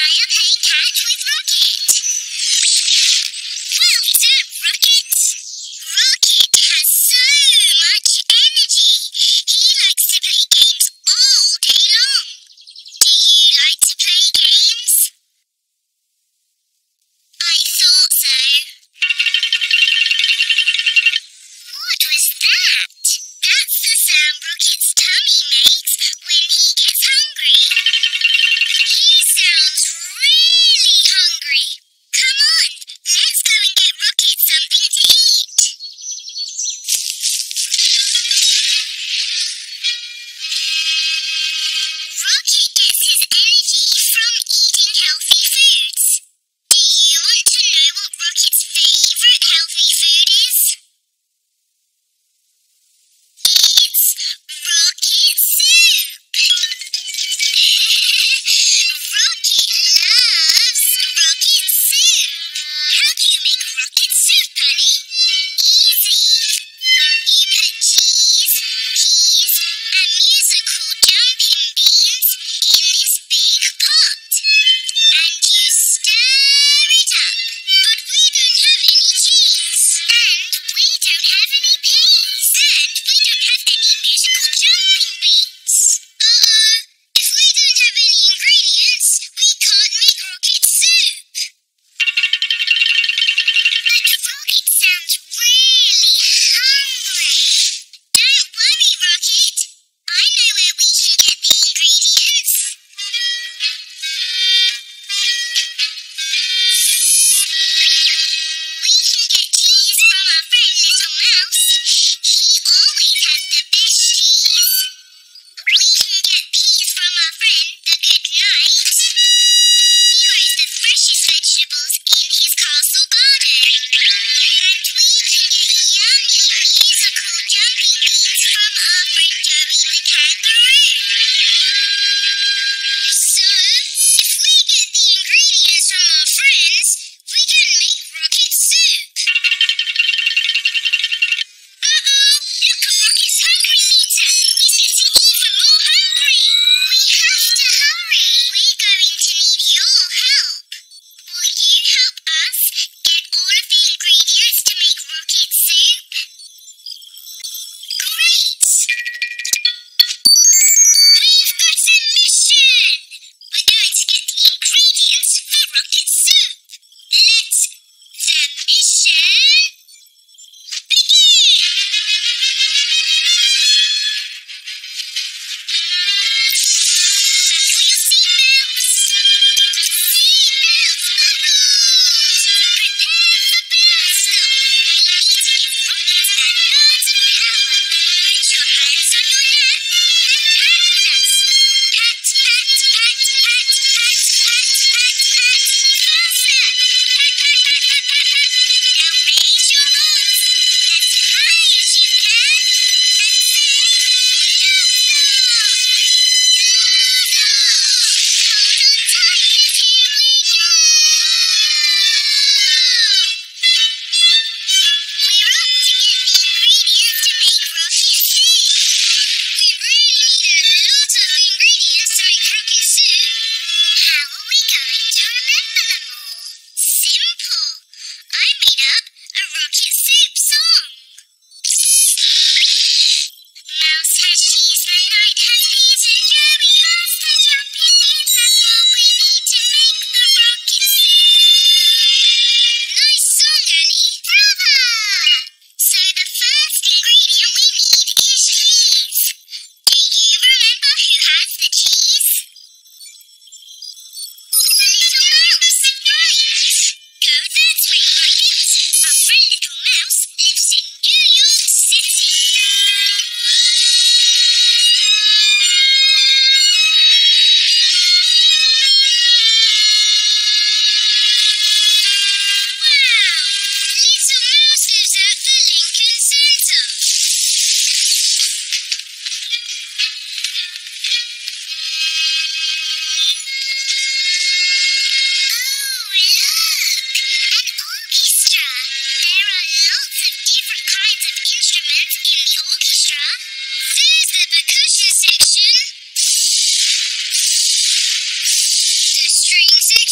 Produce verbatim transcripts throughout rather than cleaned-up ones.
The strings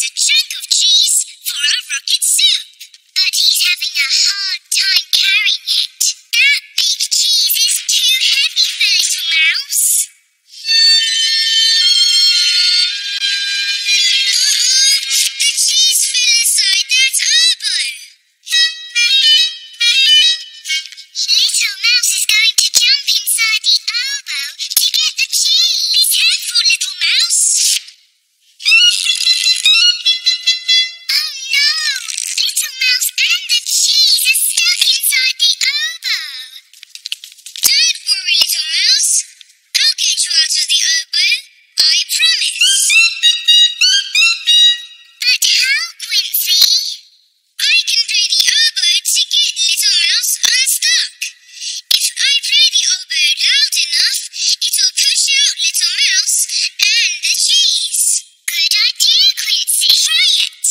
a chunk of cheese for our rocket soup. But he's having a hard time carrying it. That big cheese is too heavy for Little Mouse. The cheese fell inside that oboe. Little Mouse is going to jump inside the oboe to get the cheese. Be careful, Little Mouse. Oh no! Little Mouse and the cheese are stuck inside the oboe. Don't worry, Little Mouse. I'll get you out of the oboe. I promise. But how, Quincy? I can play the oboe to get Little Mouse unstuck. If I play the oboe loud enough, it'll push out Little Mouse and the cheese. Good idea, Quincy. Try it.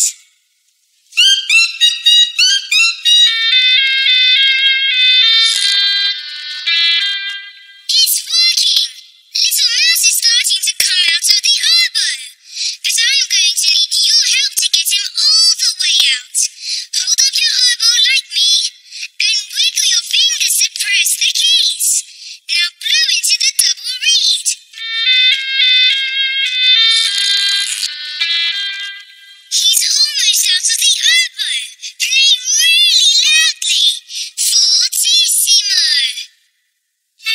It's working. Little Mouse is starting to come out of the oboe. But I'm going to need your help to get him all the way out. Hold up your oboe like me and wiggle your fingers to press the keys. Now blow into the double reed. He's almost out of the oboe. Play really loudly. Fortissimo. We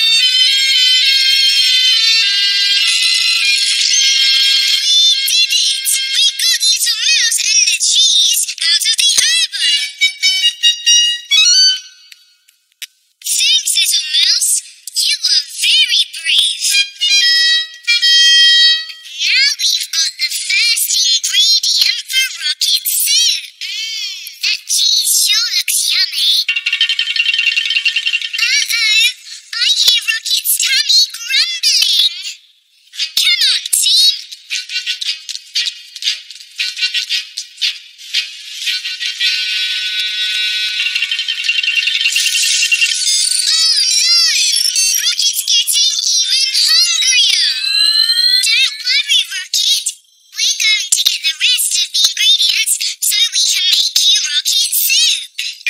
did it! We got Little Mouse and the cheese out of the oboe. Thanks, Little Mouse. You were very brave. Now we've got the first ingredient for rocket soup. Mmm, that cheese sure looks yummy. Uh-oh, I hear Rocket's tummy grumbling. Come on, team. Oh no! Rocket's getting even hungrier. Don't worry, Rocket. We're going to get the rest of the ingredients so we can make you rocket soup.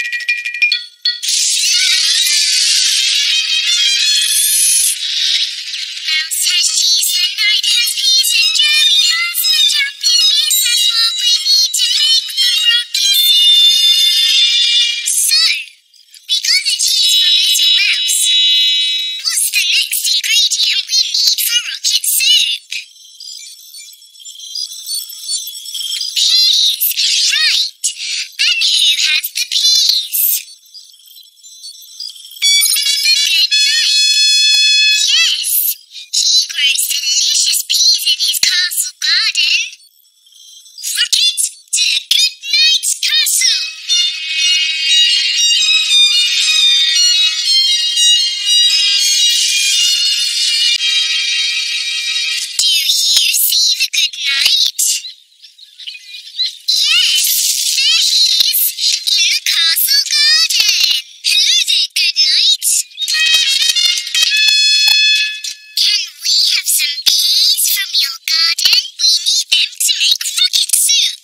Mouse has cheese and Knight has peas and Joey has the jumping beans. That's all we need to make the rocket soup. So, we got the cheese from Little Mouse. What's the next ingredient we need for rocket soup? Peas! Right! And who has the peas? Good Night! Yes! He grows delicious peas in his castle garden. Rocket to Good Night's castle! Do you see the Good Night? Yes, there he is, in the castle garden. Hello there, Good Night. Can we have some peas from your garden? We need them to make rocket soup.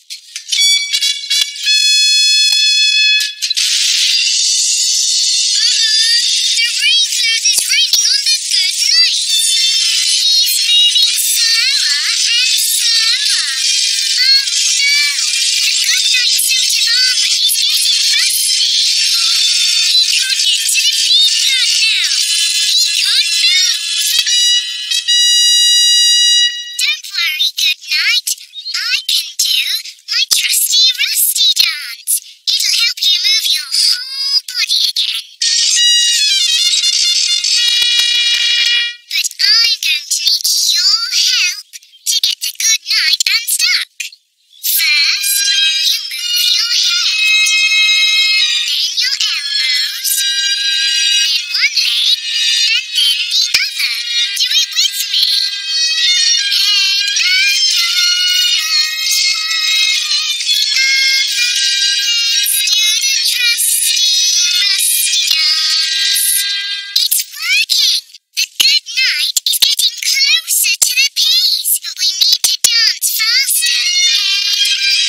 The rain cloud is raining on the Good Night. He's moving slower and slower. Oh no! The Good Night suit of armor is getting rusty. He can't get to the pea plant now. He can't move. Don't worry, Good Night. I can do my trusty rusty dance. It'll help you move your whole body again. But I'm going to need your help to get the Good Night unstuck. First, you move your head, then your elbows, then one leg, and then the other. Do it with me. Head and elbows. Let's do the trusty rusty dance. It's working. The Good Night is getting closer to the peas, but we need to dance faster. Head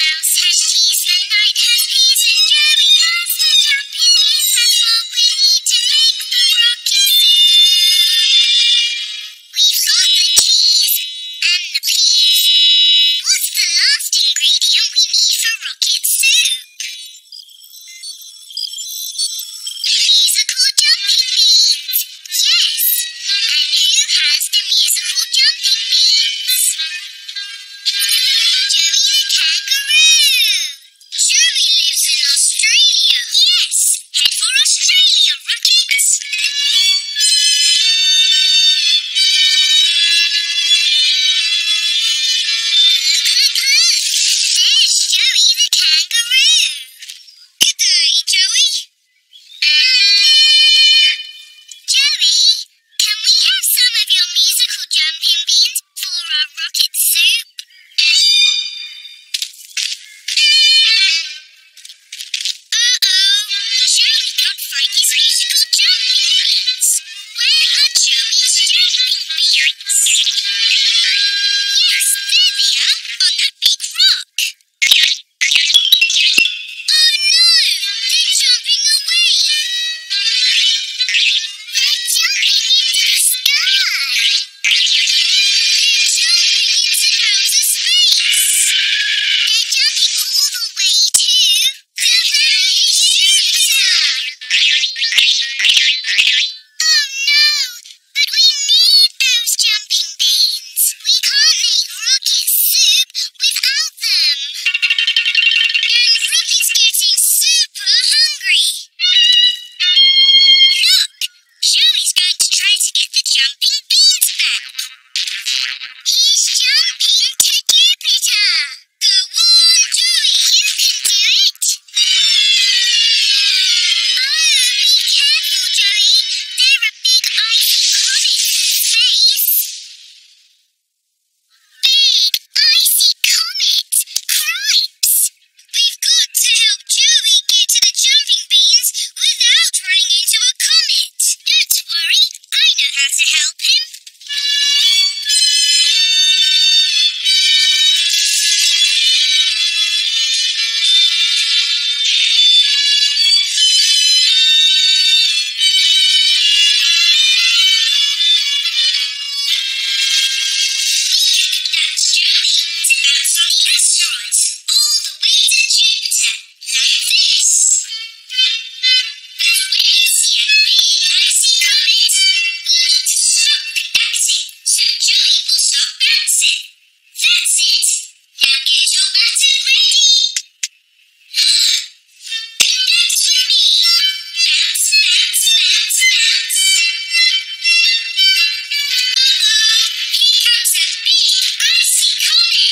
mouse has cheese, the knight has peas, and Joey has the jumping beans. That's what we need to make the rocket soup. We've got the cheese and the peas. What's the last ingredient we need for rocket soup? Musical jumping beans. Yes. And who has the musical jumping beans? Joey the kangaroo. Joey lives in Australia. Yes. Head for Australia, rockets. There's Joey the kangaroo. Good day, Joey. Joey, can we have some of your musical jumping beans for our rocket soup? Uh-oh, Joey can't find his musical jumping beans. Where are Joey's jumping beans? Yes, there they are, on that big rock. Oh no, they're jumping away. They're jumping into the sky. They're jumping into outer space. They're jumping all the way to the very center. Oh no, but we need those jumping beans. We can't make rocket soup without them. And Rocky's getting super hungry. Look, Joey's going to try to get the jumping beans back. He's jumping to Jupiter. Go on, Joey, you can do it. Oh, be careful, Joey. They're a big icy comet in space. Big icy comet. Cripes. We've got to help Joey get to the jumping beans without running into a comet. Don't worry, I know how to help him. That's Joey. And from the asteroids all the way to Jupiter, like this. As we see a big icy comet, we need to stop the dancing so Joey will stop bouncing. That's it. Now get your baton ready. Connect with me. Bounce, bounce, bounce, bounce. Uh-oh, here comes a big icy comet.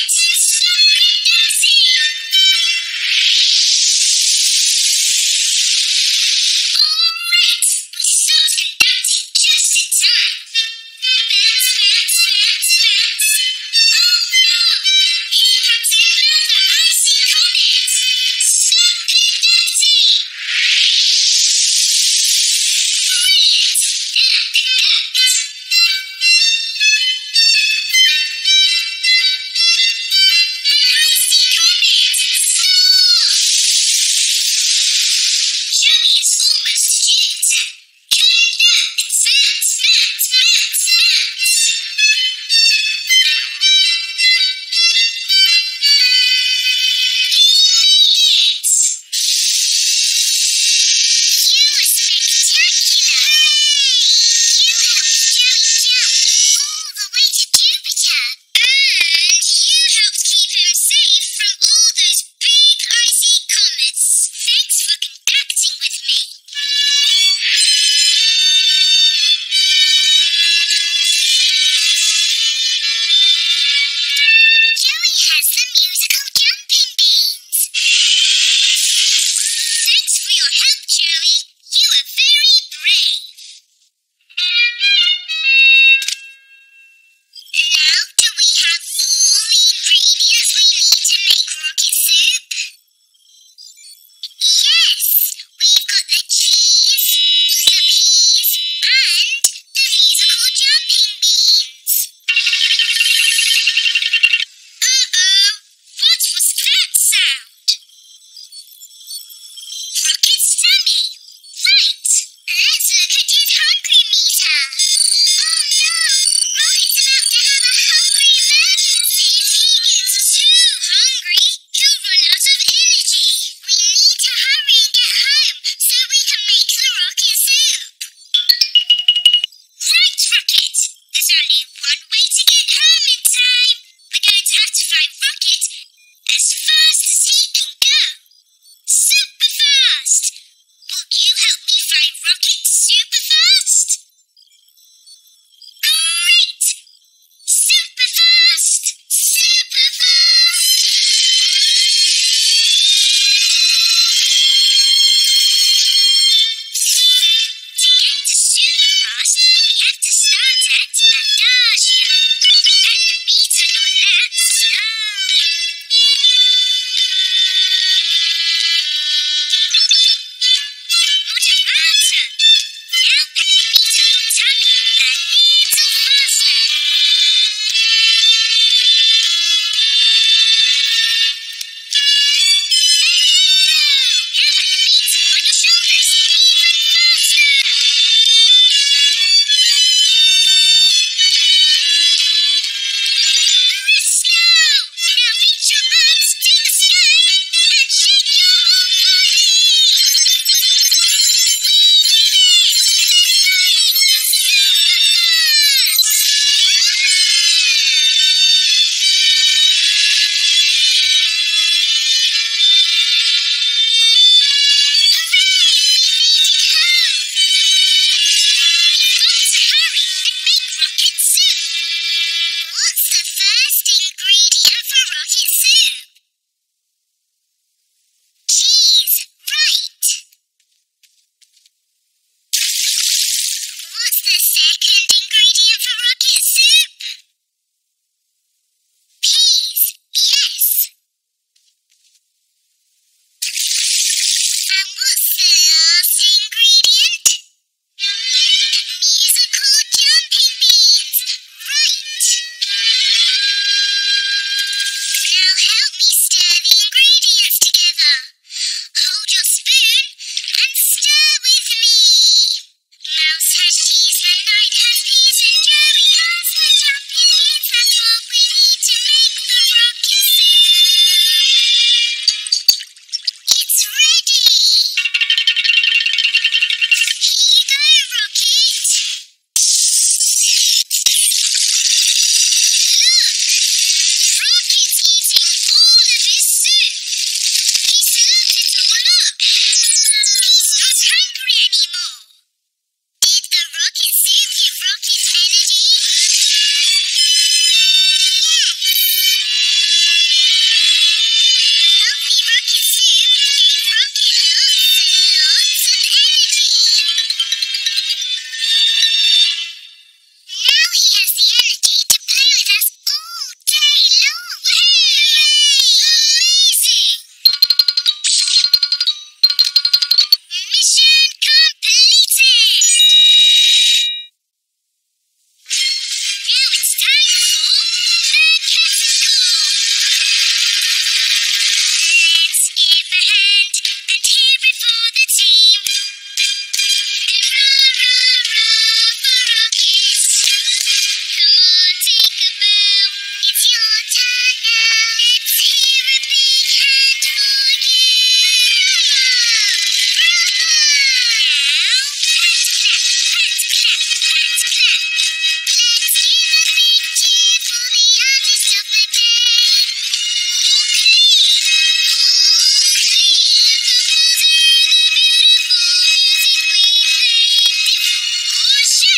fly Rocket as fast as he can go. Super fast! Will you help me fly Rocket super fast? Great! Super fast! Super fast! To get to super fast, we have to start at Adagia. And the beat on your left slowly. Moderato. Now put the beat on your tummy a little faster. Now put the beat on your shoulders even faster. Presto! Now reach your arms to the sky and shake your whole body. Hurry and make rocket soup. What's the first ingredient for rocket soup? Cheese, right. What's the second ingredient for rocket soup? Peas, yes. And what's the last ingredient? Musical jumping beans, right. Now help me stir the ingredients together. Hold your spoon and stir with me. Mouse has cheese, the knight has peas, and Joey has the jumping beans. That's what we need to make the rocket soup. It's ready. Here you go, Rocket. Look, Rocket's eating all of his soup. He slurped it all up. He's not hungry anymore. Did the rocket soup give Rocket energy? Yes. Healthy rocket soup gave Rocket lots and lots of energy. Now he has the energy to play with us all day long. Amazing! Mission completed! Now it's time for the catapult. Let's give a hand and hear it for the team. Hurrah, hurrah, for Rocket. Come on, take a bow. It's your turn now. Let's hear a big hand for you. Now, hands clap, hands clap, hands clap. Let's give a big cheer for the artist of the day. All clean, all clean. The balls in the beautiful music we play. Dvorak,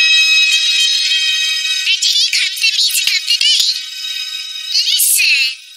Dvorak. And here comes the music of the day. Listen.